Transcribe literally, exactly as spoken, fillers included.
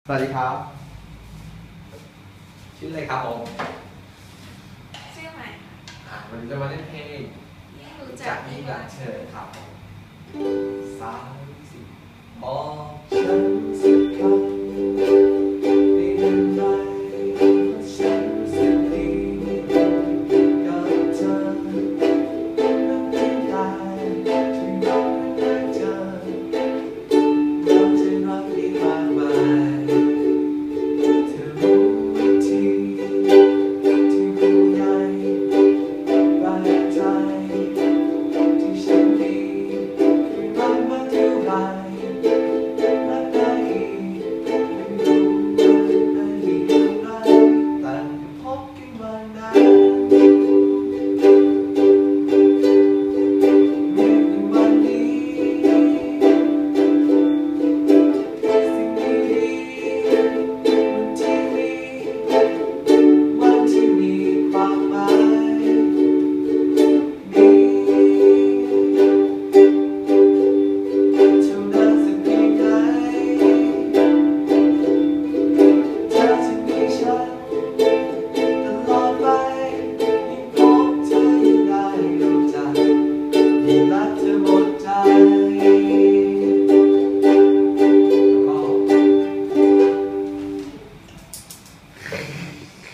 สวัสดีครับชื่ออะไรครับผมชื่อใหม่ค่ะอ่าวันนี้จะมาเล่นเพลงยิ่งรู้จัจาก กยิ่ยิ่งงรัรักกเธอครับสามสิบบอกฉัน